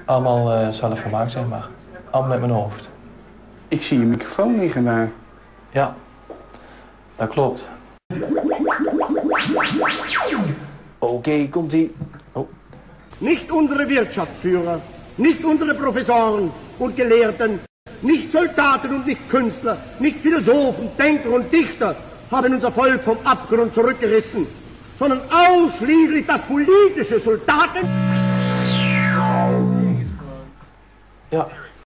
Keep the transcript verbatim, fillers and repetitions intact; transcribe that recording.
Allemaal uh, zelf gemaakt, zeg maar. Allemaal met mijn hoofd. Ik zie je microfoon liggen daar. Ja, dat klopt. Oké, okay, komt-ie. Oh. Nicht unsere Wirtschaftsführer, nicht unsere Professoren und Gelehrten, nicht Soldaten und nicht Künstler, nicht Philosophen, Denker und Dichter haben unser Volk vom Abgrund zurückgerissen, sondern ausschließlich das politische Soldaten... Ja.